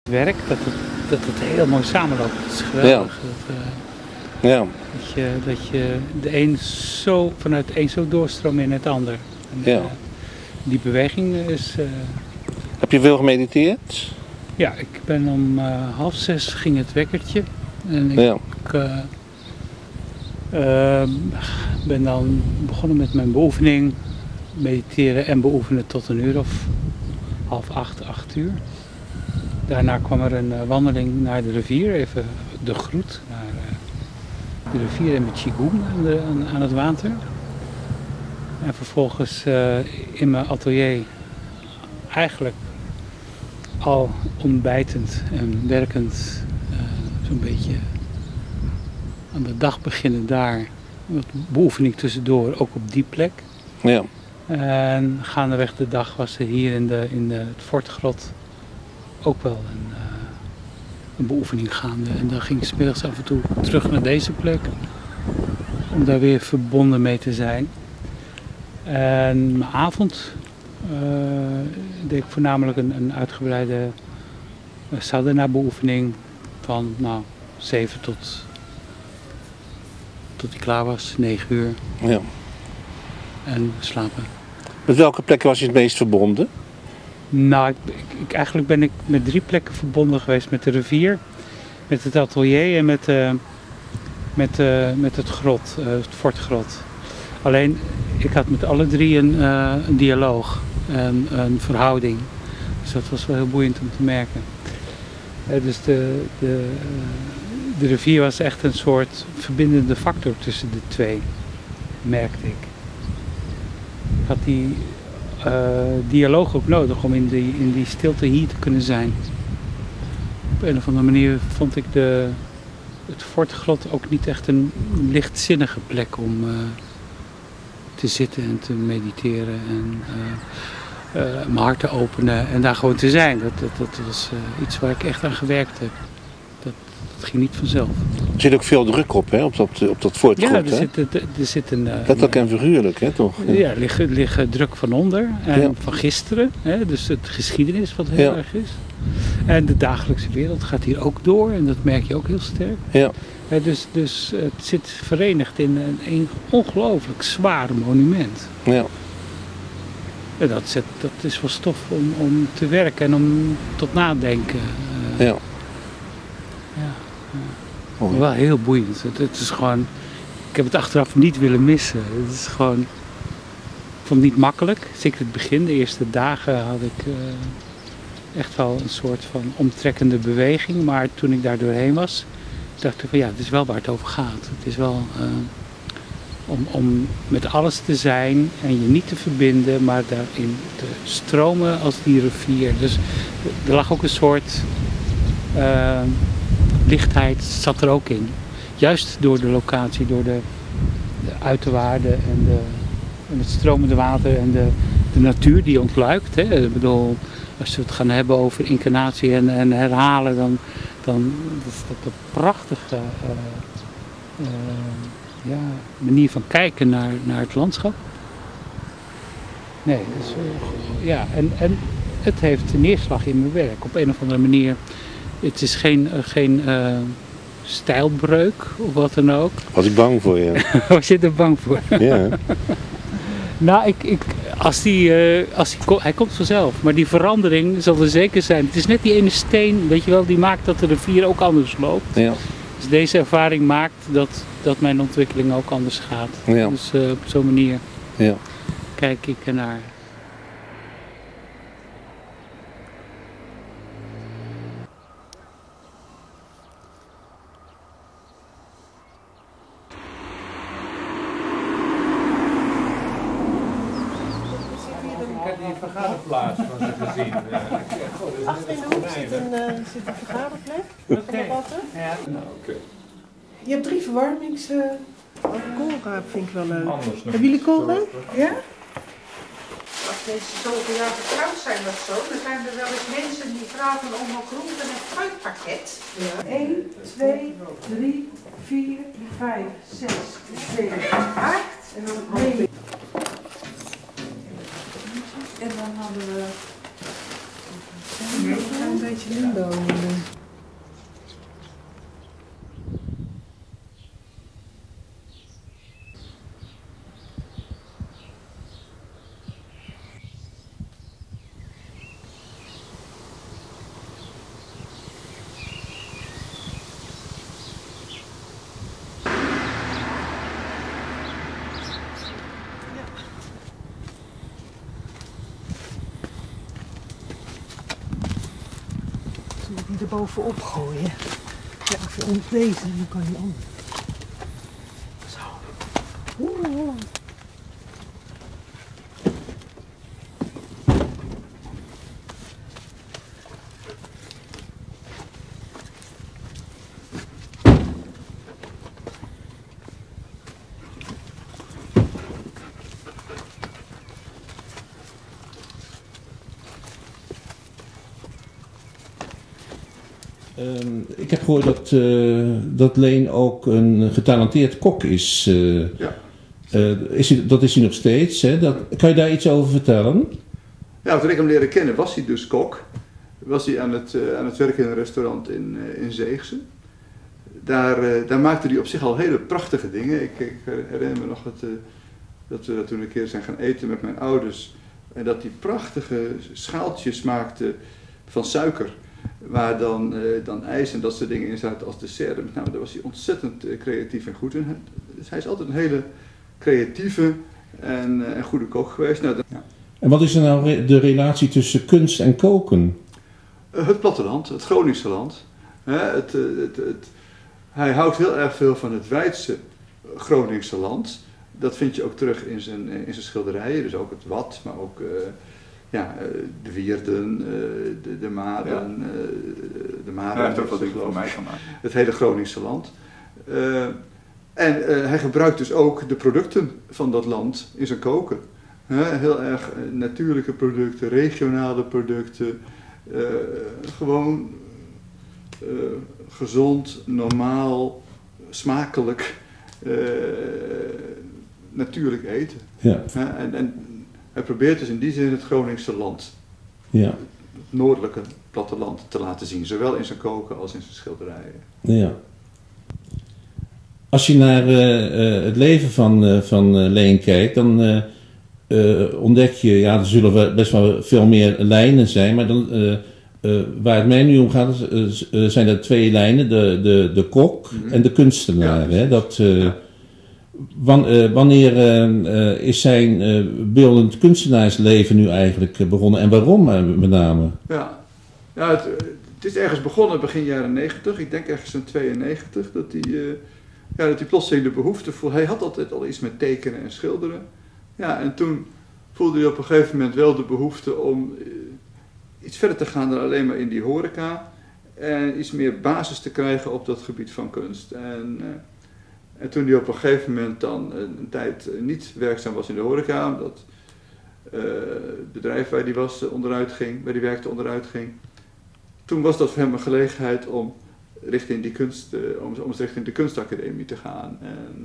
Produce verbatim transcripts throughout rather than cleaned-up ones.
werk, dat het, dat het heel mooi samenloopt. Dat is geweldig. Ja. Dat, uh, ja. dat, je, dat je de een zo, vanuit de een zo doorstroomt in het ander. En, Ja. uh, die beweging is... Uh, Heb je veel gemediteerd? Ja, ik ben om uh, half zes ging het wekkertje. En ik Ja. uh, uh, ben dan begonnen met mijn beoefening. Mediteren en beoefenen tot een uur of half acht, acht uur. Daarna kwam er een uh, wandeling naar de rivier, even de groet naar uh, de rivier en met Qigong aan, de, aan, aan het water. En vervolgens uh, in mijn atelier eigenlijk al ontbijtend en werkend uh, zo'n beetje aan de dag beginnen daar. Wat beoefening tussendoor, ook op die plek. Ja. En gaandeweg de dag was er hier in, de, in de, het Fortgrot ook wel een, uh, een beoefening gaande. En dan ging ik 's middags af en toe terug naar deze plek. Om daar weer verbonden mee te zijn. En mijn avond uh, deed ik voornamelijk een, een uitgebreide uh, sadhana beoefening. Van nou, zeven tot, tot ik klaar was, negen uur. Ja. En slapen. Met welke plekken was je het meest verbonden? Nou, ik, ik, ik, eigenlijk ben ik met drie plekken verbonden geweest. Met de rivier, met het atelier en met, uh, met, uh, met het grot, uh, het Fortgrot. Alleen, ik had met alle drie een, uh, een dialoog, een, een verhouding. Dus dat was wel heel boeiend om te merken. Uh, dus de, de, uh, de rivier was echt een soort verbindende factor tussen de twee, merkte ik. Ik had die uh, dialoog ook nodig om in die, in die stilte hier te kunnen zijn. Op een of andere manier vond ik de, het Fortgrot ook niet echt een lichtzinnige plek om uh, te zitten en te mediteren en uh, uh, mijn hart te openen en daar gewoon te zijn. Dat, dat, dat was uh, iets waar ik echt aan gewerkt heb. Dat, dat ging niet vanzelf. Er zit ook veel druk op, hè, op dat, op dat Fortgrot. Ja, er hè? zit, er, er zit een... Uh, Letterlijk en figuurlijk, hè, toch? Ja, ja liggen, liggen druk van onder en ja. van gisteren. Hè, dus het geschiedenis wat heel ja. erg is. En de dagelijkse wereld gaat hier ook door en dat merk je ook heel sterk. Ja. Hè, dus, dus het zit verenigd in een, een ongelooflijk zwaar monument. Ja. En dat, zet, dat is wel stof om, om te werken en om tot nadenken. Uh, ja. Ja, ja. Maar wel heel boeiend. Het, het is gewoon, ik heb het achteraf niet willen missen. Het is gewoon, ik vond het niet makkelijk. Zeker het begin, de eerste dagen had ik uh, echt wel een soort van omtrekkende beweging. Maar toen ik daar doorheen was, dacht ik van ja, het is wel waar het over gaat. Het is wel uh, om, om met alles te zijn en je niet te verbinden, maar daarin te stromen als die rivier. Dus er lag ook een soort... Uh, lichtheid zat er ook in. Juist door de locatie, door de, de uiterwaarden en, de, en het stromende water en de, de natuur die ontluikt. Hè. Ik bedoel, als we het gaan hebben over incarnatie en, en herhalen, dan, dan is dat een prachtige uh, uh, ja, manier van kijken naar, naar het landschap. Nee, dus, uh, ja, en, en het heeft een neerslag in mijn werk. Op een of andere manier. Het is geen, uh, geen uh, stijlbreuk of wat dan ook. Was ik bang voor je? Was je er bang voor? Ja. Nou, ik, ik, als die, uh, als die, hij komt vanzelf. Maar die verandering zal er zeker zijn. Het is net die ene steen, weet je wel, die maakt dat de rivier ook anders loopt. Ja. Dus deze ervaring maakt dat, dat mijn ontwikkeling ook anders gaat. Ja. Dus uh, op zo'n manier ja. kijk ik ernaar. Vergaderplaats van ze gezien. Achter in de hoek zit een, uh, zit een vergaderplek van de ratten. Ja. Nou, okay. Je hebt drie verwarmings... Uh, koolraap vind ik wel leuk. Anders nog. Hebben jullie koolraap? Ja? Als deze zoveel jaar getrouwd zijn of zo, dan zijn er wel eens mensen die vragen om een groente- en fruitpakket. Ja. één, twee, drie, vier, vijf, zes, zeven, acht. En dan nee. En dan hadden we Een klein beetje limbo. Moet ik die er bovenop gooien? Ja, of om deze, dan kan die anders. Zo. Oeh. Um, ik heb gehoord dat, uh, dat Leen ook een getalenteerd kok is. Uh, ja. Uh, is hij, dat is hij nog steeds. Hè? Dat, kan je daar iets over vertellen? Ja, toen ik hem leerde kennen was hij dus kok. Was hij aan het, uh, aan het werken in een restaurant in, uh, in Zeegse. Daar, uh, daar maakte hij op zich al hele prachtige dingen. Ik, ik herinner me nog dat, uh, dat we dat toen een keer zijn gaan eten met mijn ouders. En dat hij prachtige schaaltjes maakte van suiker. Waar dan, uh, dan ijs en dat soort dingen in zaten als dessert. Met name daar was hij ontzettend uh, creatief en goed in. Dus hij is altijd een hele creatieve en, uh, en goede kok geweest. Nou, dat, ja. En wat is er nou re de relatie tussen kunst en koken? Uh, het platteland, het Groningse land. Uh, het, uh, het, het, hij houdt heel erg veel van het Weidse Groningse land. Dat vind je ook terug in zijn, in zijn schilderijen. Dus ook het Wad, maar ook... Uh, Ja, de Wierden, de, de Maren, ja. de Maren. Hij heeft ook wat dingen voor mij gemaakt. Het hele Groningse land. Uh, en uh, hij gebruikt dus ook de producten van dat land in zijn koken. Uh, heel erg natuurlijke producten, regionale producten. Uh, gewoon uh, gezond, normaal, smakelijk, uh, natuurlijk eten. Ja. Uh, en, en, Hij probeert dus in die zin het Groningse land, ja. het noordelijke platteland, te laten zien. Zowel in zijn koken als in zijn schilderijen. Ja. Als je naar uh, uh, het leven van, uh, van uh, Leen kijkt, dan uh, uh, ontdek je, ja, er zullen best wel veel meer lijnen zijn, maar dan, uh, uh, waar het mij nu om gaat, uh, uh, zijn er twee lijnen, de, de, de kok mm-hmm. en de kunstenaar. Ja, hè? Dat... Uh, ja. Wanneer uh, is zijn uh, beeldend kunstenaarsleven nu eigenlijk begonnen en waarom uh, met name? Ja, ja het, het is ergens begonnen begin jaren negentig, ik denk ergens in tweeënnegentig, dat hij, uh, ja, dat hij plotseling de behoefte voelde. Hij had altijd al iets met tekenen en schilderen. Ja, en toen voelde hij op een gegeven moment wel de behoefte om uh, iets verder te gaan dan alleen maar in die horeca. En iets meer basis te krijgen op dat gebied van kunst. En, uh, En toen hij op een gegeven moment dan een, een tijd niet werkzaam was in de horeca, omdat uh, het bedrijf waar hij was onderuit ging, waar hij werkte onderuit ging. Toen was dat voor hem een gelegenheid om richting die kunst, uh, om, om richting de kunstacademie te gaan. En, uh,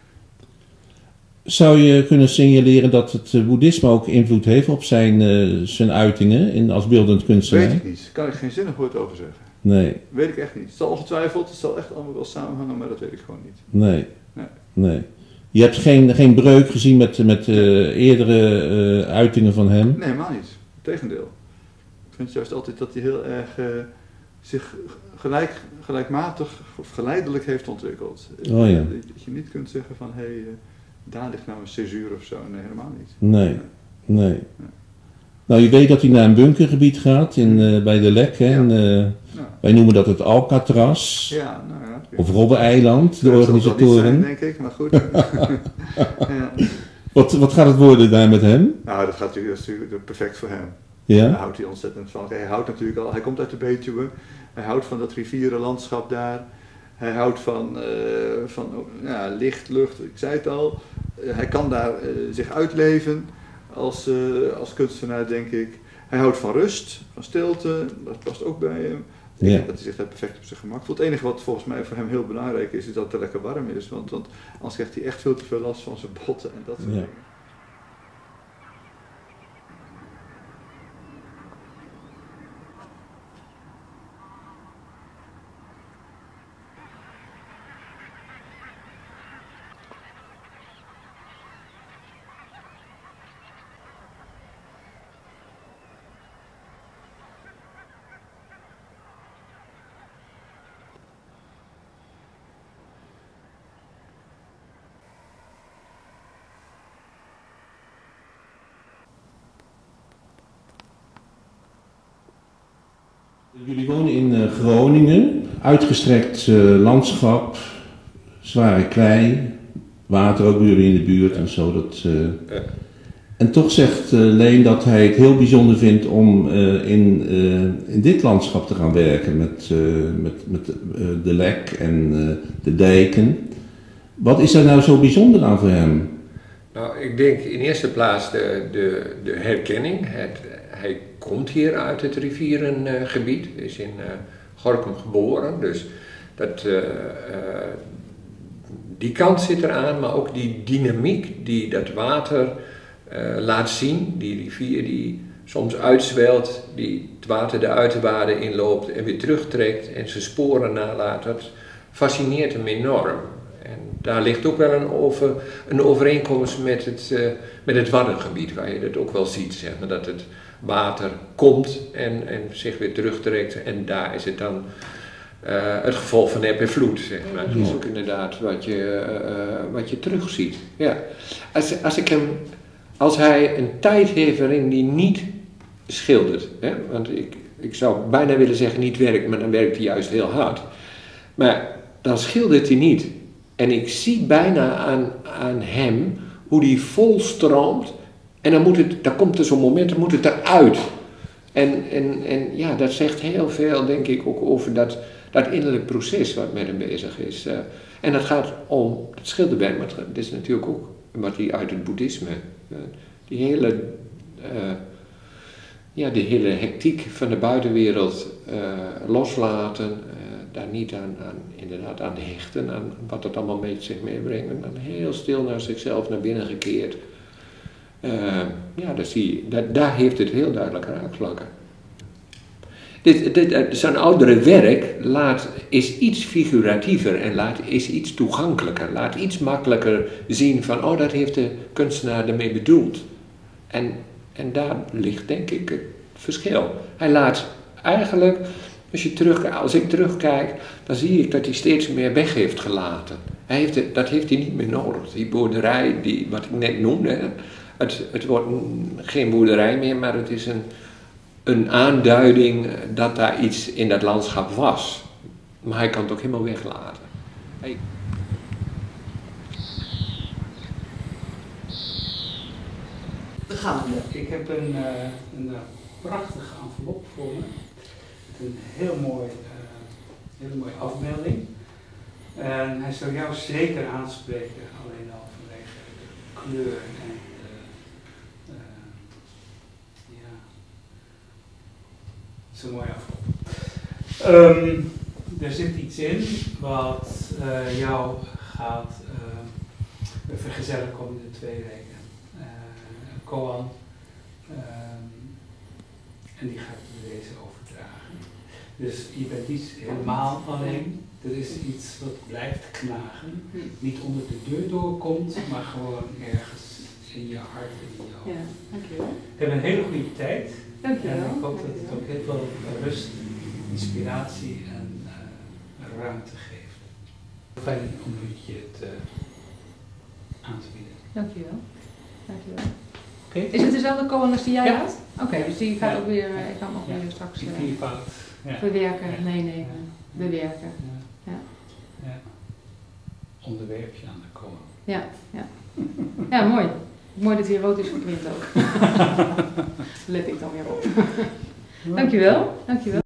Zou je kunnen signaleren dat het boeddhisme ook invloed heeft op zijn, uh, zijn uitingen in, als beeldend kunstenaar? Weet ik niet, daar kan ik geen zinnig woord over zeggen. Nee. Weet ik echt niet. Het zal ongetwijfeld, het zal echt allemaal wel samenhangen, maar dat weet ik gewoon niet. Nee. Nee. nee. Je hebt geen, geen breuk gezien met, met uh, eerdere uh, uitingen van hem? Nee, helemaal niet. Integendeel. Ik vind juist altijd dat hij heel erg uh, zich gelijk, gelijkmatig of geleidelijk heeft ontwikkeld. Oh ja. Dat je niet kunt zeggen van, hé, hey, uh, daar ligt nou een césuur of zo. Nee, helemaal niet. Nee, nee. nee. nee. Nou, je weet dat hij naar een bunkergebied gaat in, uh, bij de Lek. Hè? Ja. En, uh, ja. Wij noemen dat het Alcatraz. Ja, nou ja. Of Robbe-eiland, de ja, organisatoren. Dat zal niet zijn, denk ik, maar goed. ja. wat, wat gaat het worden daar met hem? Nou, dat, gaat natuurlijk, dat is natuurlijk perfect voor hem. Ja? Daar houdt hij ontzettend van. Hij houdt natuurlijk al, hij komt uit de Betuwe. Hij houdt van dat rivierenlandschap daar. Hij houdt van, uh, van ja, licht, lucht, ik zei het al. Uh, hij kan daar uh, zich uitleven als, uh, als kunstenaar, denk ik. Hij houdt van rust, van stilte, dat past ook bij hem. Ik denk ja. dat hij zich daar perfect op zijn gemak voelt. Het enige wat volgens mij voor hem heel belangrijk is, is dat het lekker warm is. Want, want anders krijgt hij echt veel te veel last van zijn botten en dat soort ja. dingen. Jullie wonen in uh, Groningen, uitgestrekt uh, landschap, zware klei, water ook bij jullie in de buurt en zo. Dat, uh... ja. En toch zegt uh, Leen dat hij het heel bijzonder vindt om uh, in, uh, in dit landschap te gaan werken met, uh, met, met uh, de Lek en uh, de dijken. Wat is daar nou zo bijzonder aan voor hem? Nou, ik denk in eerste plaats de, de, de herkenning. Het, hij komt hier uit het rivierengebied, uh, is in uh, Gorinchem geboren, dus dat, uh, uh, die kant zit eraan, maar ook die dynamiek die dat water uh, laat zien, die rivier die soms uitzwelt, die het water de uiterwaarden inloopt en weer terugtrekt en zijn sporen nalaat, dat fascineert hem enorm. En daar ligt ook wel een, over, een overeenkomst met het, uh, met het Waddengebied, waar je dat ook wel ziet, zeg maar, dat het water komt en, en zich weer terugtrekt en daar is het dan uh, het gevolg van eb en vloed, zeg maar. Dat is ook inderdaad wat je, uh, wat je terugziet. Ja. Als, als, ik hem, als hij een tijd heeft waarin hij niet schildert, hè? Want ik, ik zou bijna willen zeggen niet werkt, maar dan werkt hij juist heel hard. Maar dan schildert hij niet. En ik zie bijna aan, aan hem hoe die volstroomt. En dan, moet het, dan komt er zo'n moment, dan moet het eruit. En, en, en ja, dat zegt heel veel, denk ik, ook over dat, dat innerlijk proces wat met hem bezig is. Uh, en dat gaat om het schilderwerk, maar het is natuurlijk ook wat hij uit het boeddhisme, uh, die hele, uh, ja, die hele hectiek van de buitenwereld uh, loslaten. Uh, daar niet aan, aan, inderdaad aan hechten, aan wat het allemaal met zich meebrengt. En dan heel stil naar zichzelf naar binnen gekeerd. Uh, ja, dat zie je, dat, daar heeft het heel duidelijk raakvlakken. Dit, dit, zijn oudere werk laat, is iets figuratiever en laat, is iets toegankelijker. Laat iets makkelijker zien van, oh, dat heeft de kunstenaar ermee bedoeld. En, en daar ligt denk ik het verschil. Hij laat eigenlijk, als, je terug, als ik terugkijk, dan zie ik dat hij steeds meer weg heeft gelaten. Hij heeft het, dat heeft hij niet meer nodig. Die boerderij, die, wat ik net noemde, het, het wordt geen boerderij meer, maar het is een, een aanduiding dat daar iets in dat landschap was. Maar hij kan het ook helemaal weglaten. Hey. De gaande. Ik heb een, uh, een uh, prachtige envelop voor me. Een heel mooi, uh, hele mooie afbeelding. En hij zou jou zeker aanspreken, alleen al vanwege de kleur en de, uh, ja, het is een mooie afbeelding. Um, er zit iets in wat uh, jou gaat uh, vergezellen komende twee weken. Uh, Koan. Um, en die gaat deze overdragen. Dus je bent niet helemaal alleen. Er is iets wat blijft knagen. Niet onder de deur doorkomt, maar gewoon ergens in je hart en in je hoofd. Ja, dankjewel. We hebben een hele goede tijd. Dankjewel. En ik hoop dat het ook heel veel rust, inspiratie en uh, ruimte geeft. Fijn om je het uh, aan te bieden. Dankjewel. Dankjewel. Okay. Is het dezelfde koan als die jij Ja. had? Oké, okay, dus die gaat Ja. ook weer, ik kan ook Ja. weer straks Die uh, viervoud. Ja. verwerken, Ja. meenemen, Ja. bewerken. Ja. Ja. Ja. Onderwerp je aan de koan. Ja, ja. Ja, mooi. Mooi dat hij rood is geprint ook. Let ik dan weer op. Dankjewel. Dankjewel.